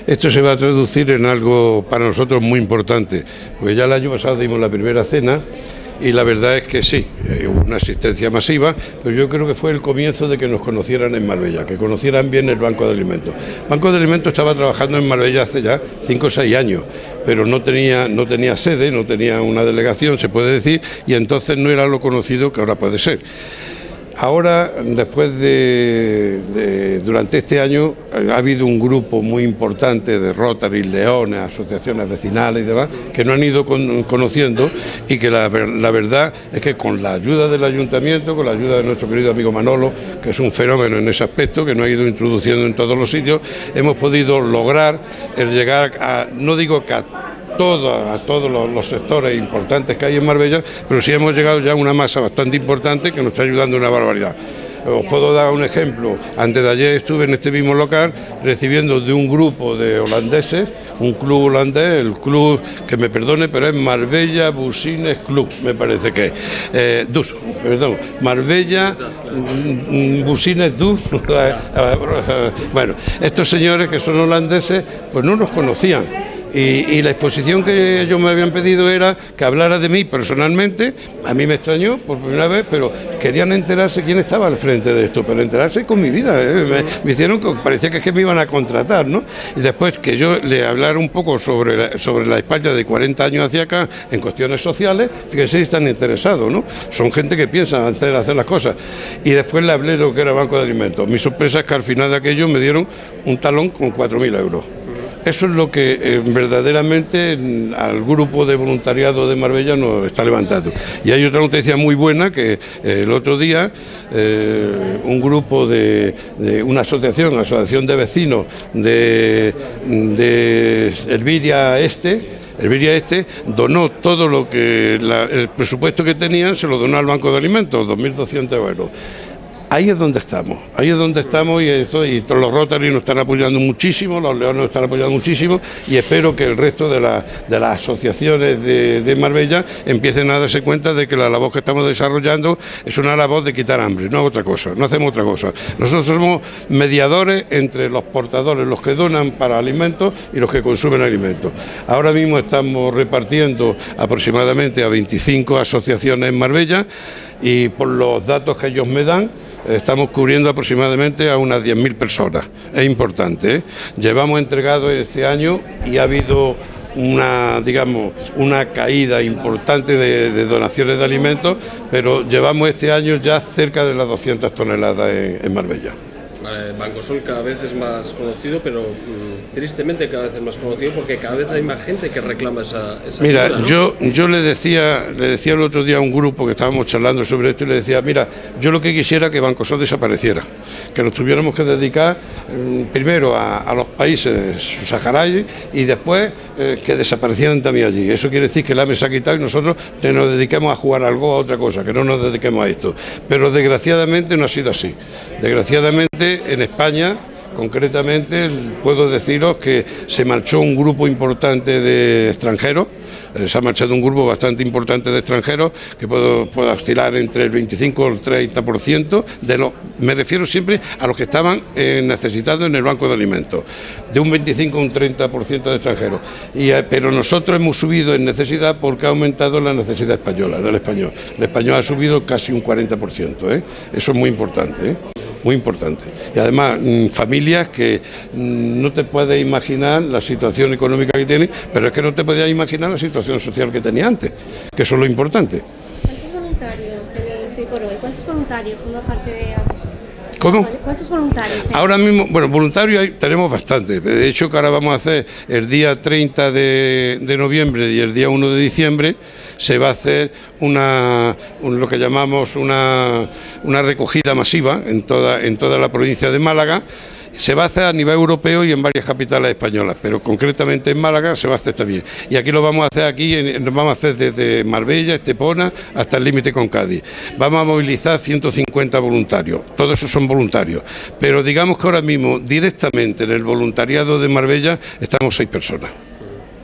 Esto se va a traducir en algo para nosotros muy importante, porque ya el año pasado dimos la primera cena y la verdad es que sí, hubo una asistencia masiva, pero yo creo que fue el comienzo de que nos conocieran en Marbella, que conocieran bien el Banco de Alimentos. El Banco de Alimentos estaba trabajando en Marbella hace ya 5 o 6 años, pero no tenía sede, no tenía una delegación, se puede decir, y entonces no era lo conocido que ahora puede ser. Ahora, después durante este año, ha habido un grupo muy importante de Rotary, Leones, asociaciones vecinales y demás, que nos han ido conociendo y que la verdad es que con la ayuda del ayuntamiento, con la ayuda de nuestro querido amigo Manolo, que es un fenómeno en ese aspecto, que nos ha ido introduciendo en todos los sitios, hemos podido lograr el llegar a, no digo que a todos los sectores importantes que hay en Marbella, pero sí hemos llegado ya a una masa bastante importante que nos está ayudando una barbaridad. Os puedo dar un ejemplo. Antes de ayer estuve en este mismo local recibiendo de un grupo de holandeses, un club holandés, el club, que me perdone, pero es Marbella Business Club, me parece que es. Marbella Business Dus. Bueno, estos señores que son holandeses, pues no nos conocían. Y la exposición que ellos me habían pedido era que hablara de mí personalmente. A mí me extrañó por primera vez, pero querían enterarse quién estaba al frente de esto, pero enterarse con mi vida. Me hicieron que parecía que me iban a contratar, ¿no? Y después que yo le hablara un poco sobre la España de 40 años hacia acá, en cuestiones sociales, fíjense si están interesados, ¿no? Son gente que piensa hacer las cosas. Y después le hablé de lo que era Banco de Alimentos. Mi sorpresa es que al final de aquello me dieron un talón con 4.000 euros. Eso es lo que verdaderamente al grupo de voluntariado de Marbella nos está levantando. Y hay otra noticia muy buena, que el otro día un grupo de una asociación de vecinos de Elviria Este donó todo lo que el presupuesto que tenían, se lo donó al Banco de Alimentos, 2.200 euros. Ahí es donde estamos y todos los Rotary nos están apoyando muchísimo, los Leones nos están apoyando muchísimo y espero que el resto de las asociaciones de Marbella empiecen a darse cuenta de que la labor que estamos desarrollando es una labor de quitar hambre, no otra cosa, no hacemos otra cosa. Nosotros somos mediadores entre los portadores, los que donan para alimentos y los que consumen alimentos. Ahora mismo estamos repartiendo aproximadamente a 25 asociaciones en Marbella y por los datos que ellos me dan, estamos cubriendo aproximadamente a unas 10.000 personas. Es importante, ¿eh? Llevamos entregado este año y ha habido una caída importante de donaciones de alimentos, pero llevamos este año ya cerca de las 200 toneladas en Marbella. Bancosol cada vez es más conocido, pero tristemente cada vez es más conocido porque cada vez hay más gente que reclama esa mira, ayuda, ¿no? yo le decía el otro día a un grupo que estábamos charlando sobre esto y le decía, mira, yo lo que quisiera que Bancosol desapareciera, que nos tuviéramos que dedicar primero a los países subsaharios y después que desaparecieran también allí. Eso quiere decir que el hambre se ha quitado y nosotros nos dediquemos a jugar algo a otra cosa, que no nos dediquemos a esto. Pero desgraciadamente no ha sido así. Desgraciadamente en España, concretamente, puedo deciros que se marchó un grupo importante de extranjeros, se ha marchado un grupo bastante importante de extranjeros que puede oscilar entre el 25 o el 30% me refiero siempre a los que estaban necesitados en el Banco de Alimentos, de un 25 a un 30% de extranjeros. Pero nosotros hemos subido en necesidad porque ha aumentado la necesidad española, del español. El español ha subido casi un 40%, ¿eh? Eso es muy importante, ¿eh? Muy importante. Y además, familias que no te puedes imaginar la situación económica que tienen, pero es que no te podías imaginar la situación social que tenía antes, que eso es lo importante. ¿Cuántos voluntarios tenéis hoy por hoy? ¿Cuántos voluntarios forman parte de Bancosol? ¿Cómo? ¿Cuántos voluntarios tenéis? Ahora mismo, bueno, voluntarios tenemos bastante. De hecho, que ahora vamos a hacer el día 30 de noviembre y el día 1 de diciembre, se va a hacer lo que llamamos una recogida masiva en toda la provincia de Málaga. Se va a hacer a nivel europeo y en varias capitales españolas, pero concretamente en Málaga se va a hacer también. Y aquí lo vamos a hacer nos vamos a hacer desde Marbella, Estepona, hasta el límite con Cádiz. Vamos a movilizar 150 voluntarios, todos esos son voluntarios. Pero digamos que ahora mismo, directamente en el voluntariado de Marbella, estamos 6 personas.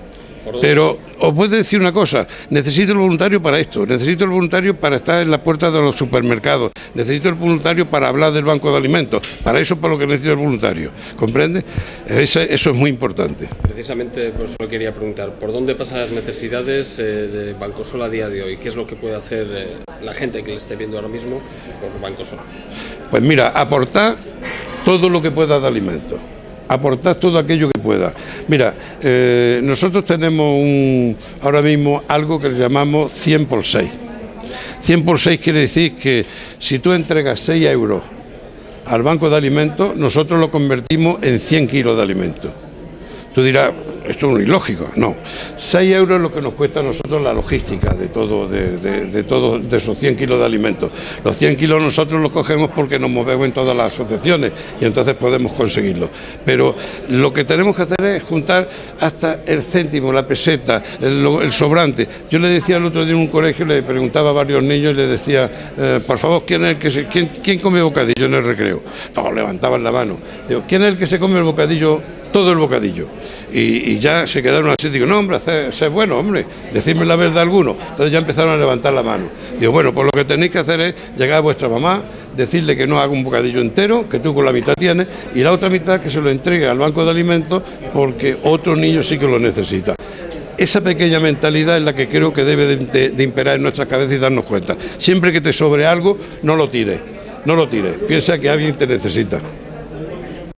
Pero os puedo decir una cosa, necesito el voluntario para esto, necesito el voluntario para estar en las puertas de los supermercados, necesito el voluntario para hablar del banco de alimentos, para eso es para lo que necesito el voluntario, ¿comprende? Eso es muy importante. Precisamente por eso le quería preguntar, ¿por dónde pasan las necesidades de Bancosol a día de hoy? ¿Qué es lo que puede hacer la gente que le esté viendo ahora mismo por Bancosol? Pues mira, aportar todo lo que pueda de alimentos. Aportar todo aquello que pueda. Mira, nosotros tenemos ahora mismo algo que le llamamos 100 por 6. 100 por 6 quiere decir que si tú entregas 6 euros al banco de alimentos, nosotros lo convertimos en 100 kilos de alimentos. Tú dirás, esto es ilógico. No, 6 euros es lo que nos cuesta a nosotros la logística de de esos 100 kilos de alimentos. Los 100 kilos nosotros los cogemos porque nos movemos en todas las asociaciones y entonces podemos conseguirlo. Pero lo que tenemos que hacer es juntar hasta el céntimo, la peseta, el sobrante. Yo le decía el otro día en un colegio, le preguntaba a varios niños y le decía, por favor, ¿quién come bocadillo en el recreo? Todos levantaban la mano. Digo, ¿quién es el que se come el bocadillo? Todo el bocadillo. Y ya se quedaron así, digo, no hombre, sé bueno, hombre, decidme la verdad alguno. Entonces ya empezaron a levantar la mano. Digo, bueno, pues lo que tenéis que hacer es llegar a vuestra mamá, decirle que no haga un bocadillo entero, que tú con la mitad tienes, y la otra mitad que se lo entregue al banco de alimentos porque otro niño sí que lo necesita. Esa pequeña mentalidad es la que creo que debe de imperar en nuestras cabezas y darnos cuenta. Siempre que te sobre algo, no lo tires, piensa que alguien te necesita.